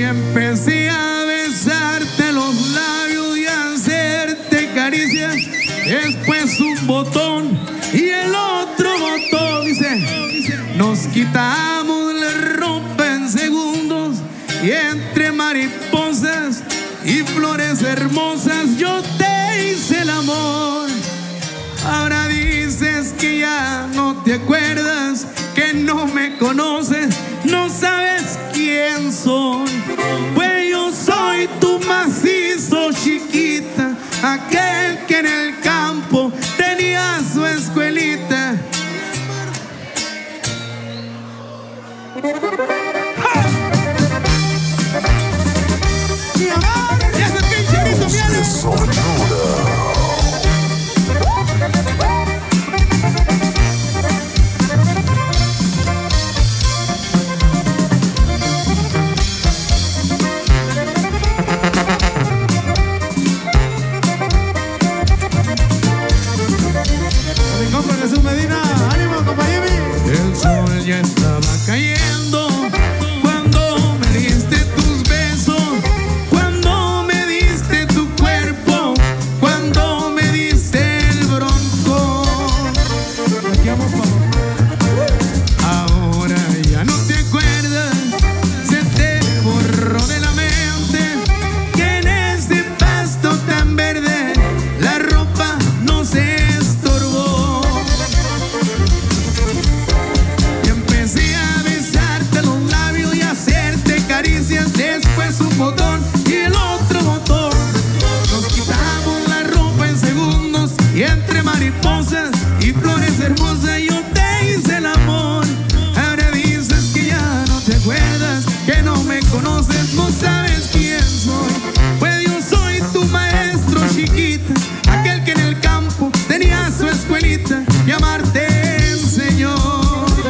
empecé a besarte los labios y a hacerte caricias. Después un botón y el otro botón. Dice, nos quitamos la ropa en segundos y entre mariposas y flores hermosas yo te hice el amor. Ahora dices que ya no te acuerdas, que no me conoces, no sabes quién soy. Pues yo soy tu macizo, chiquita, aquel que en el campo tenía su escuelita. ¡Y ese pinche grito viene! El sol ya estaba cayendo cuando me diste tus besos, cuando me diste tu cuerpo, cuando me diste el bronco. Ahora ya no te acuerdas, se te borró de la mente que en ese pasto tan verde la ropa no se estorbó. Después un botón y el otro botón. Nos quitamos la ropa en segundos y entre mariposas y flores hermosas yo te hice el amor. Ahora dices que ya no te acuerdas, que no me conoces, no sabes quién soy. Pues yo soy tu maestro, chiquita, aquel que en el campo tenía su escuelita y amarte enseñó.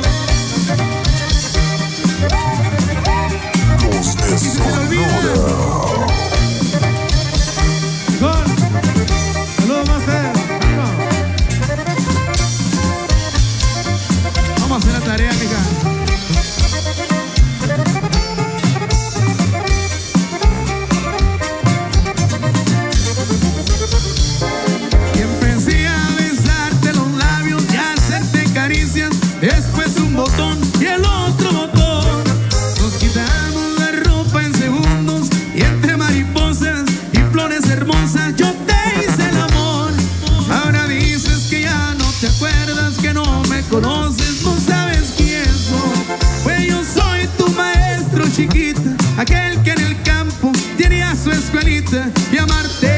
Vamos a hacer la tarea, mija. Y empecé a besarte los labios y a hacerte caricias. Después un botón y el otro botón. Nos quitamos la ropa en segundos y entre mariposas y flores hermosas yo te hice el amor. Ahora dices que ya no te acuerdas, que no me conoces, no sabes quién soy. Pues yo soy tu maestro, chiquita, aquel que en el campo tenía su escuelita y amarte